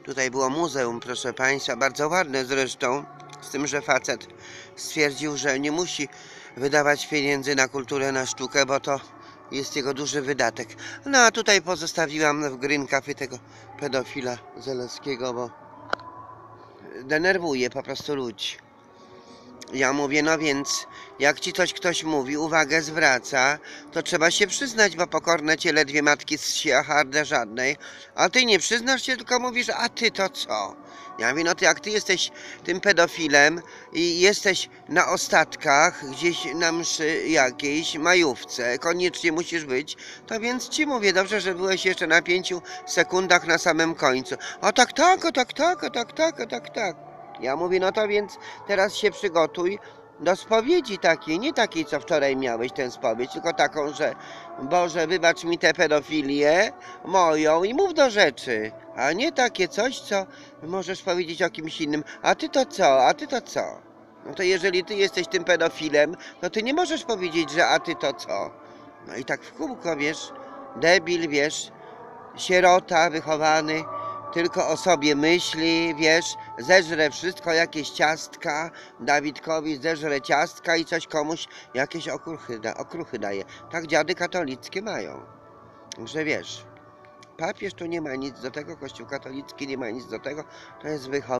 Tutaj było muzeum, proszę Państwa, bardzo ładne zresztą, z tym, że facet stwierdził, że nie musi wydawać pieniędzy na kulturę, na sztukę, bo to jest jego duży wydatek. No a tutaj pozostawiłam w Green Cafe tego pedofila Zalewskiego, bo denerwuje po prostu ludzi. Ja mówię, no więc jak ci ktoś mówi, uwagę zwraca, to trzeba się przyznać, bo pokorne cię ledwie matki zsi, a harde żadnej. A ty nie przyznasz się, tylko mówisz, a ty to co? Ja mówię, no to jak ty jesteś tym pedofilem i jesteś na ostatkach, gdzieś na mszy jakiejś, majówce, koniecznie musisz być, to więc ci mówię, dobrze, że byłeś jeszcze na 5 sekundach na samym końcu. O tak, tak, o tak, tak, o tak, tak, o tak, tak. Ja mówię, no to więc teraz się przygotuj do spowiedzi takiej, nie takiej, co wczoraj miałeś tę spowiedź, tylko taką, że Boże, wybacz mi tę pedofilię moją i mów do rzeczy, a nie takie coś, co możesz powiedzieć o kimś innym. A ty to co? A ty to co? No to jeżeli ty jesteś tym pedofilem, to ty nie możesz powiedzieć, że a ty to co? No i tak w kółko, wiesz, debil, wiesz, sierota wychowany, tylko o sobie myśli, wiesz, zeżre wszystko, jakieś ciastka, Dawidkowi zeżre ciastka i coś komuś, jakieś okruchy daje. Tak dziady katolickie mają, że wiesz, papież tu nie ma nic do tego, Kościół katolicki nie ma nic do tego, to jest wychowanie.